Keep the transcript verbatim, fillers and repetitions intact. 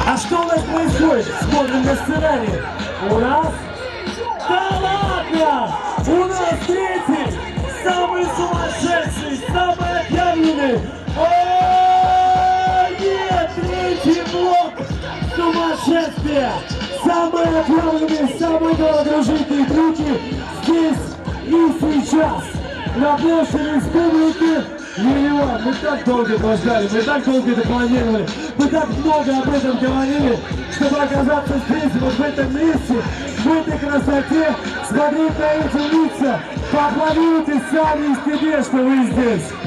А что у нас происходит? Смотрим на сценарий. У нас... Да ладно! У нас третий, самый сумасшедший, самый отъявленный. О, нет, третий блок сумасшествия. Самые отъявленные, самые головокружительные трюки здесь и сейчас. На площади республики. Миллион. Мы так долго это ждали, мы так долго это планировали, мы так много об этом говорили, чтобы оказаться здесь, вот в этом месте, в этой красоте, смотреть на эти лица, поаплодируйте сами себе, что вы здесь.